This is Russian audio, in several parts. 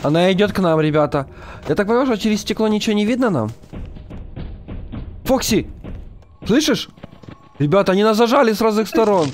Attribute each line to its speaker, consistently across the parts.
Speaker 1: Она идет к нам, ребята. Я так понимаю, что через стекло ничего не видно нам? Фокси! Слышишь? Ребята, они нас зажали с разных сторон.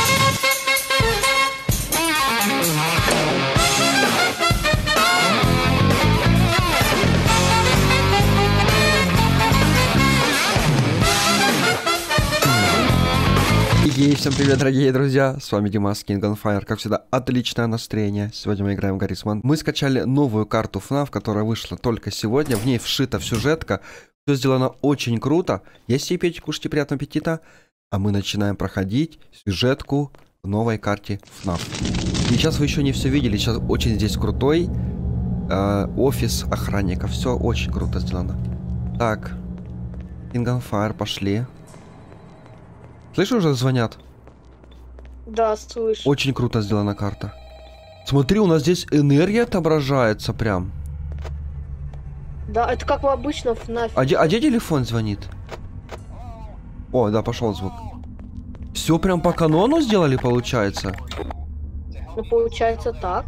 Speaker 1: И всем привет, дорогие друзья, с вами Димас King on Fire. Как всегда, отличное настроение. Сегодня мы играем в Garry's Mod. Мы скачали новую карту FNAF, которая вышла только сегодня. В ней вшита сюжетка. Все сделано очень круто. Если пейте, кушайте, приятного аппетита. А мы начинаем проходить сюжетку в новой карте FNAF. И сейчас вы еще не все видели. Сейчас очень здесь крутой офис охранника. Все очень круто сделано. Так, King on Fire, пошли. Слышишь, уже звонят?
Speaker 2: Да, слышу.
Speaker 1: Очень круто сделана карта. Смотри, у нас здесь энергия отображается прям.
Speaker 2: Да, это как обычно в FNAF.
Speaker 1: А где телефон звонит? О, да, пошел звук. Все прям по канону сделали, получается?
Speaker 2: Ну, получается так.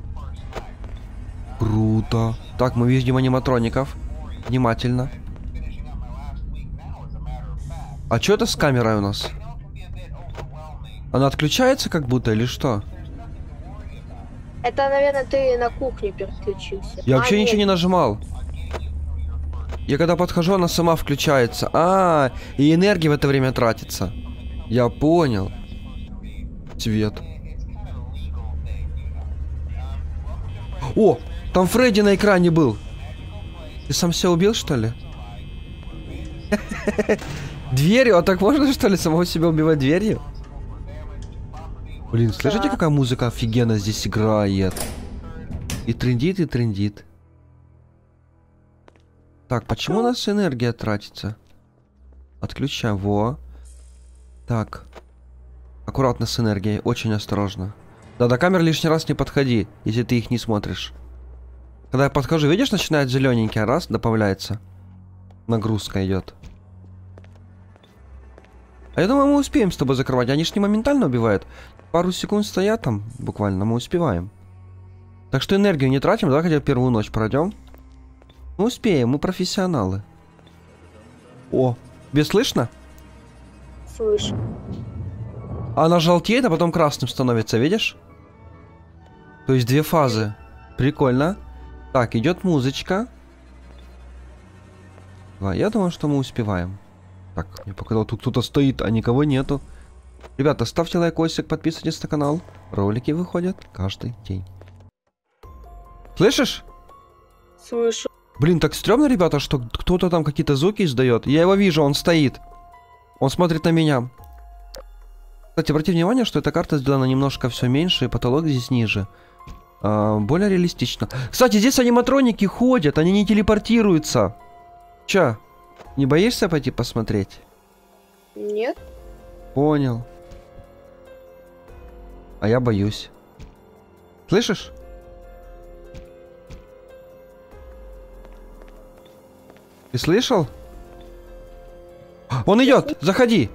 Speaker 1: Круто. Так, мы видим аниматроников. Внимательно. А что это с камерой у нас? Она отключается как будто или что?
Speaker 2: Это, наверное, ты на кухне переключился.
Speaker 1: Я вообще ничего не нажимал. Я когда подхожу, она сама включается. И энергия в это время тратится. Я понял. Цвет. О, там Фредди на экране был. Ты сам себя убил, что ли? Дверью? А так можно, что ли, самого себя убивать дверью? Блин, слышите, какая музыка офигенно здесь играет? И трендит, и трендит. Так, почему у нас энергия тратится? Отключаем. Во. Так. Аккуратно с энергией, очень осторожно. Да, до камер лишний раз не подходи, если ты их не смотришь. Когда я подхожу, видишь, начинает зелененький, раз, добавляется. Нагрузка идет. А я думаю, мы успеем с тобой закрывать. Они ж не моментально убивают. Пару секунд стоят там, буквально, мы успеваем. Так что энергию не тратим, давай хотя бы первую ночь пройдем. Мы успеем, мы профессионалы. О, тебе слышно?
Speaker 2: Слышу.
Speaker 1: Она желтеет, а потом красным становится, видишь? То есть две фазы. Прикольно. Так, идет музычка. Я думаю, что мы успеваем. Так, мне показалось, тут кто-то стоит, а никого нету. Ребята, ставьте лайкосик, подписывайтесь на канал. Ролики выходят каждый день. Слышишь?
Speaker 2: Слышу.
Speaker 1: Блин, так стрёмно, ребята, что кто-то там какие-то звуки издает. Я его вижу, он стоит. Он смотрит на меня. Кстати, обратите внимание, что эта карта сделана немножко все меньше, и потолок здесь ниже. Более реалистично. Кстати, здесь аниматроники ходят, они не телепортируются. Чё? Не боишься пойти посмотреть?
Speaker 2: Нет.
Speaker 1: Понял. А я боюсь. Слышишь? Ты слышал? Он идет! Заходи!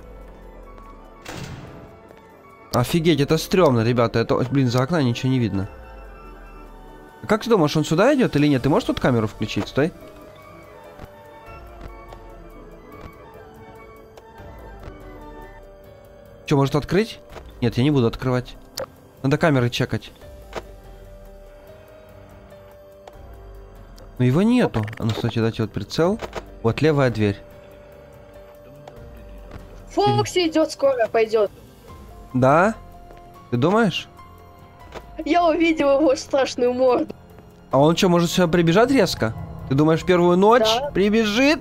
Speaker 1: Офигеть, это стрёмно, ребята. Это, блин, за окна ничего не видно. Как ты думаешь, он сюда идет или нет? Ты можешь тут камеру включить? Стой. Что, может открыть? Нет, я не буду открывать. Надо камеры чекать. Но его нету. А ну, кстати, дайте вот прицел. Вот левая дверь.
Speaker 2: Фокси идет, скоро пойдет.
Speaker 1: Да? Ты думаешь?
Speaker 2: Я увидел его страшную морду.
Speaker 1: А он что, может сюда прибежать резко? Ты думаешь, первую ночь
Speaker 2: Да.
Speaker 1: прибежит?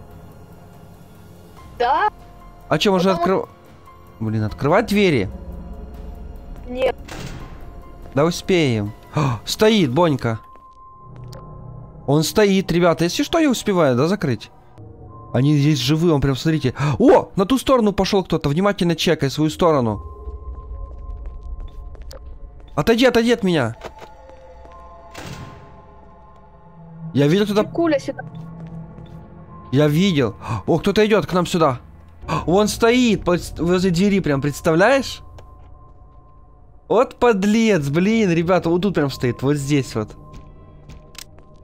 Speaker 2: Да?
Speaker 1: А что, может открывать? Блин, открывать двери?
Speaker 2: Нет.
Speaker 1: Да успеем. О, стоит, Бонька. Он стоит, ребята. Если что, я успеваю, да, закрыть? Они здесь живые, он прям, смотрите. О, на ту сторону пошел кто-то. Внимательно чекай свою сторону. Отойди, отойди от меня. Я видел туда...
Speaker 2: Куля сюда.
Speaker 1: Я видел. О, кто-то идет к нам сюда. Он стоит возле двери, прям, представляешь? Вот подлец, блин, ребята, вот тут прям стоит, вот здесь вот.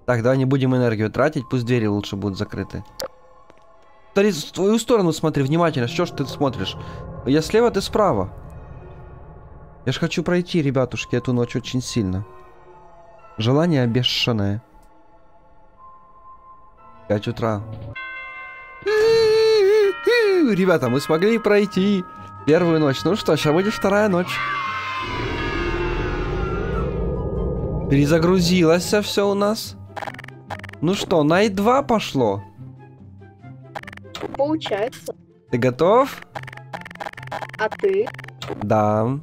Speaker 1: Так, давай не будем энергию тратить, пусть двери лучше будут закрыты. Смотри, в твою сторону смотри внимательно, что ж ты смотришь? Я слева, ты справа. Я ж хочу пройти, ребятушки, эту ночь очень сильно. Желание бешеное. 5 утра. Ребята, мы смогли пройти первую ночь. Ну что, сейчас будет вторая ночь. Перезагрузилось все у нас. Ну что, Night 2 пошло?
Speaker 2: Получается.
Speaker 1: Ты готов?
Speaker 2: А ты?
Speaker 1: Да.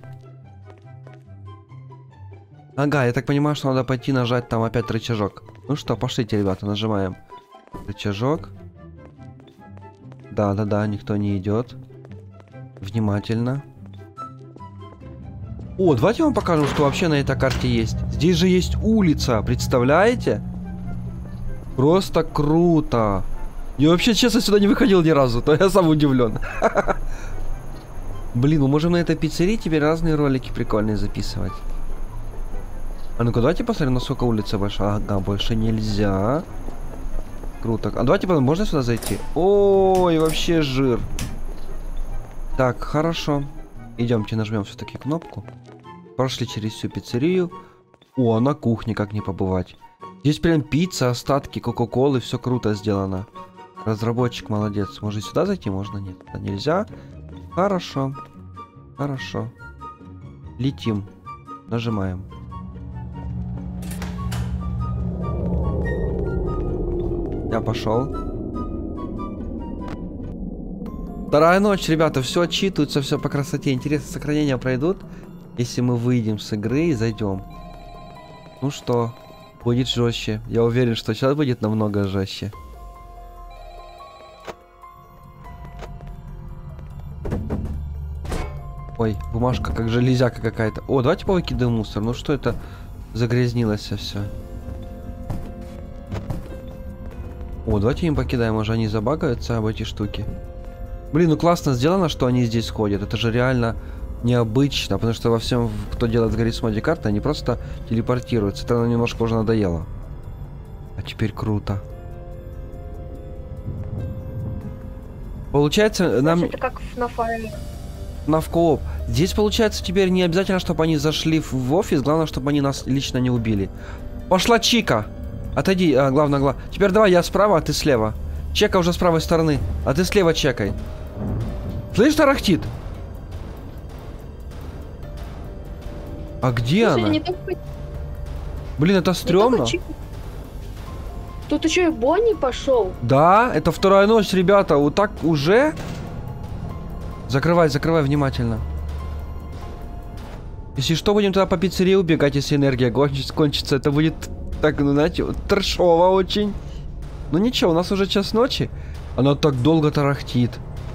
Speaker 1: Ага, я так понимаю, что надо пойти нажать там опять рычажок. Ну что, пошлите, ребята, нажимаем. Рычажок. Да, никто не идет. Внимательно. О, давайте вам покажем, что вообще на этой карте есть. Здесь же есть улица, представляете? Просто круто. Я вообще, честно, сюда не выходил ни разу, то я сам удивлен. Блин, мы можем на этой пиццерии теперь разные ролики прикольные записывать. А ну-ка, давайте посмотрим, насколько улица большая. Ага, больше нельзя. Круто. А давайте потом, можно сюда зайти? Ой, вообще жир. Так, хорошо. Идемте, нажмем все-таки кнопку. Прошли через всю пиццерию. О, на кухне как не побывать. Здесь прям пицца, остатки кока-колы, все круто сделано. Разработчик молодец. Может сюда зайти? Можно? Нет, туда нельзя. Хорошо. Хорошо. Летим. Нажимаем. Я пошел. Вторая ночь, ребята, все отчитывается, все по красоте. Интересно, сохранения пройдут, если мы выйдем с игры и зайдем. Ну что, будет жестче. Я уверен, что сейчас будет намного жестче. Ой, бумажка как железяка какая-то. О, давайте повыкидываем мусор. Ну что это загрязнилось все. О, давайте им покидаем, уже они забагаются об эти штуки. Блин, ну классно сделано, что они здесь ходят. Это же реально необычно, потому что во всем, кто делает в Garry's Mod карты, они просто телепортируются. Это немножко уже надоело. А теперь круто. Получается, нам...
Speaker 2: Это как в Нафаре.
Speaker 1: Навкооп. Здесь, получается, теперь не обязательно, чтобы они зашли в офис. Главное, чтобы они нас лично не убили. Пошла Чика! Отойди, главное. Теперь давай я справа, а ты слева. Чека уже с правой стороны, а ты слева чекай. Слышь, тарахтит? А где
Speaker 2: Слушай,
Speaker 1: она? Блин, это стрёмно.
Speaker 2: Тут еще и Бонни пошел.
Speaker 1: Да, это вторая ночь, ребята. Вот так уже. Закрывай внимательно. Если что, будем тогда по пиццерии убегать, если энергия кончится. Это будет так, ну, знаете, трэшово очень. Ну ничего, у нас уже час ночи. Она так долго тарахтит.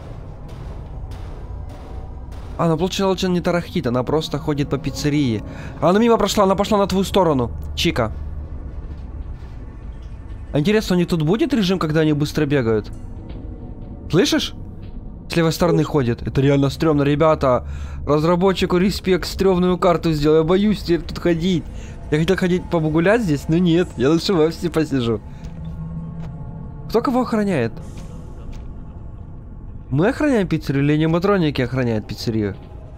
Speaker 1: Она, получается, не тарахтит, она просто ходит по пиццерии. Она мимо прошла, она пошла на твою сторону. Чика. А интересно, у них тут будет режим, когда они быстро бегают? Слышишь? С левой стороны ходит. Это реально стрёмно, ребята. Разработчику респект, стрёмную карту сделал. Я боюсь теперь тут ходить. Я хотел ходить погулять здесь, но нет. Я лучше в офисе посижу. Кто кого охраняет? Мы охраняем пиццерию или аниматроники охраняют пиццерию?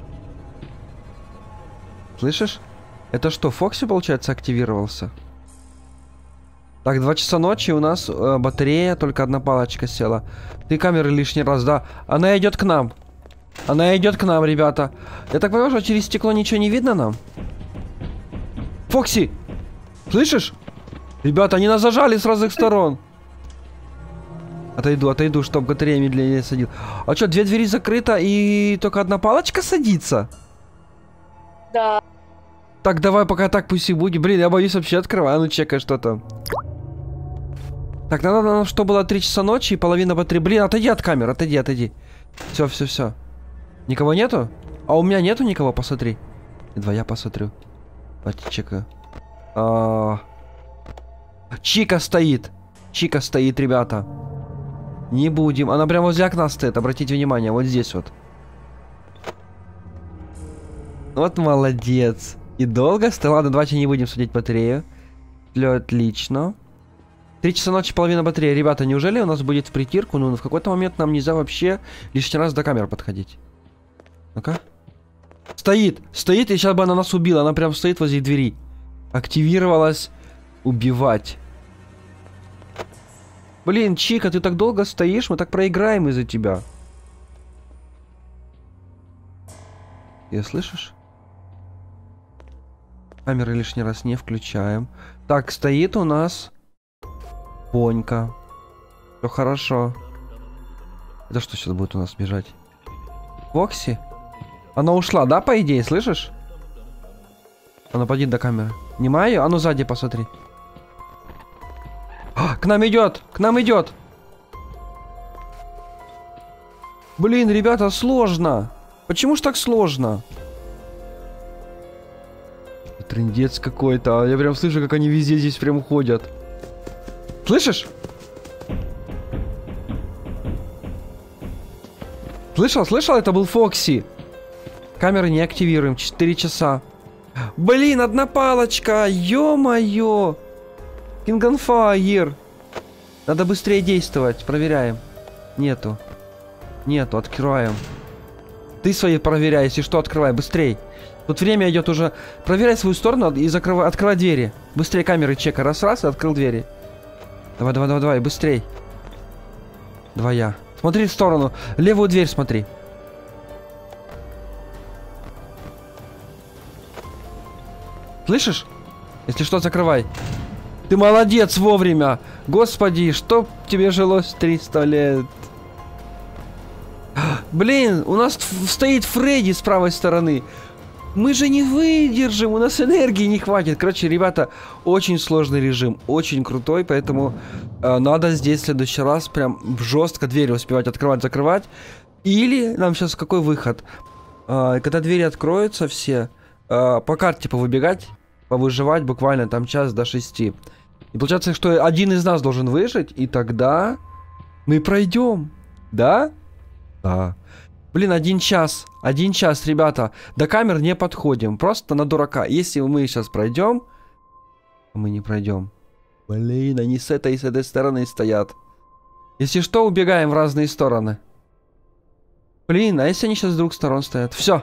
Speaker 1: Слышишь? Это что, Фокси, получается, активировался? Так, 2 часа ночи, у нас батарея, только одна палочка села. Ты камеры лишний раз, да? Она идет к нам. Она идет к нам, ребята. Я так понимаю, что через стекло ничего не видно нам? Фокси! Слышишь? Ребята, они нас зажали с разных сторон. Отойду, чтобы батарея медленнее садил. А что, 2 двери закрыто и только одна палочка садится?
Speaker 2: Да.
Speaker 1: Так, давай пока так пусть и будет. Блин, я боюсь вообще открывать. А ну чекай, что там. Так, надо, что было 3 часа ночи и половина батареи. Блин, отойди от камер, отойди. Все. Никого нету? А у меня нету никого, посмотри. Два, я посмотрю. Давайте чекаю. Чика стоит, ребята. Не будем. Она прямо возле окна стоит, обратите внимание, вот здесь вот. Вот молодец. И долго стоит. Ладно, давайте не будем судить батарею. Отлично. 3 часа ночи, половина батареи. Ребята, неужели у нас будет в притирку? Ну, в какой-то момент нам нельзя вообще лишний раз до камер подходить. Ну-ка. Стоит, стоит, и сейчас бы она нас убила. Она прям стоит возле двери. Активировалась убивать. Блин, Чика, ты так долго стоишь, мы так проиграем из-за тебя. Я слышишь? Камеры лишний раз не включаем. Так, стоит у нас Понька. Все хорошо. Это что сейчас будет у нас бежать? Фокси? Она ушла, да, по идее, слышишь? Она подойдет до камеры. Нема ее? А ну сзади посмотри. А, к нам идет! К нам идет! Блин, ребята, сложно. Почему ж так сложно? Трындец какой-то. Я прям слышу, как они везде здесь прям ходят. Слышишь? Слышал? Слышал? Это был Фокси. Камеры не активируем. 4 часа. Блин, одна палочка. Ё-моё. King on Fire. Надо быстрее действовать. Проверяем. Нету. Нету. Открываем. Ты свои проверяй. Если что, открывай. Быстрей. Тут время идет уже. Проверяй свою сторону и открывай двери. Быстрее камеры чека. Раз-раз и открыл двери. Давай, давай, давай, давай. Быстрей. Двоя. Смотри в сторону. Левую дверь смотри. Слышишь? Если что, закрывай. Ты молодец вовремя. Господи, чтоб тебе жилось 300 лет. Блин, у нас стоит Фредди с правой стороны. Мы же не выдержим, у нас энергии не хватит. Короче, ребята, очень сложный режим, очень крутой, поэтому надо здесь в следующий раз прям жестко двери успевать открывать, закрывать. Или нам сейчас какой выход? Когда двери откроются все, по карте повыбегать, повыживать буквально там час до 6. И получается, что один из нас должен выжить, и тогда мы пройдем. Да? Да. Блин, 1 час. 1 час, ребята. До камер не подходим. Просто на дурака. Если мы сейчас пройдем, мы не пройдем. Блин, они с этой и с этой стороны стоят. Если что, убегаем в разные стороны. Блин, а если они сейчас с двух сторон стоят? Все.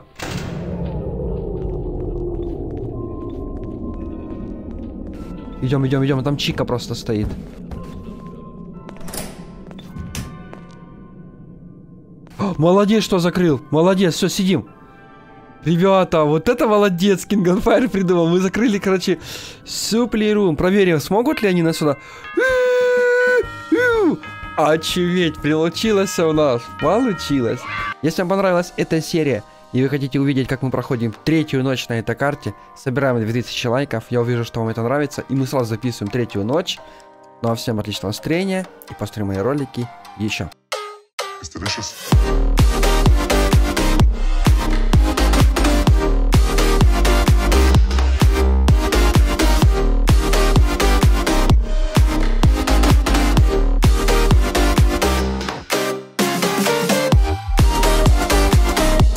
Speaker 1: Идем, идем, идем. Там Чика просто стоит. Молодец, что закрыл. Молодец, все, сидим. Ребята, вот это молодец, King on Fire придумал. Мы закрыли, короче, суплерум. Проверим, смогут ли они нас сюда. Очуметь, получилось у нас. Получилось. Если вам понравилась эта серия, и вы хотите увидеть, как мы проходим 3-ю ночь на этой карте, собираем 2000 лайков. Я увижу, что вам это нравится, и мы сразу записываем 3-ю ночь. Ну а всем отличного настроения, и посмотрим мои ролики еще. It's delicious.